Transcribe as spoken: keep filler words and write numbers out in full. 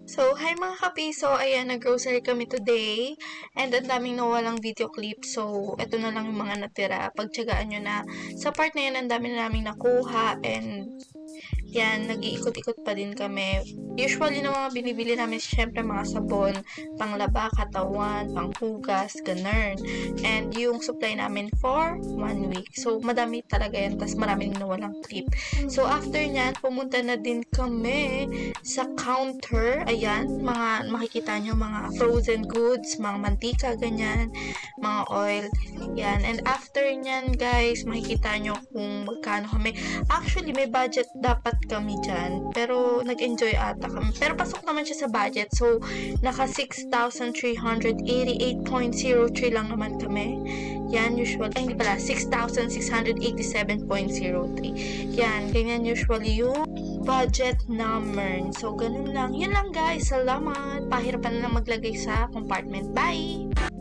So, hi mga kapiso! Ayan, nag-grocery kami today. And ang daming nawalang video clip. So, eto na lang yung mga natira. Pagtsagaan nyo na. Sa part na yan, ang dami na namin nakuha. And, yan, nag-iikot-ikot pa din kami. Usually na mga binibili namin, syempre mga sabon, panglaba, katawan, panghugas, ganun. And yung supply namin for one week. So, madami talaga yan. Tas maraming nawalang clip. So, after nyan, pumunta na din kami sa counter. Ayan, mga makikita nyo mga frozen goods, mga mantika, ganyan, mga oil. Yan. And after nyan, guys, makikita nyo kung magkano kami. Actually, may budget dapat kami dyan. Pero, nag-enjoy ata kami. Pero, pasok naman siya sa budget. So, naka six thousand three hundred eighty-eight point zero three lang naman kami. Yan, usually. Ay, hindi pala. six thousand six hundred eighty-seven point zero three. Yan, ganyan usually yung budget namin. So, ganun lang. Yun lang, guys. Salamat. Pahirapan na lang maglagay sa compartment. Bye!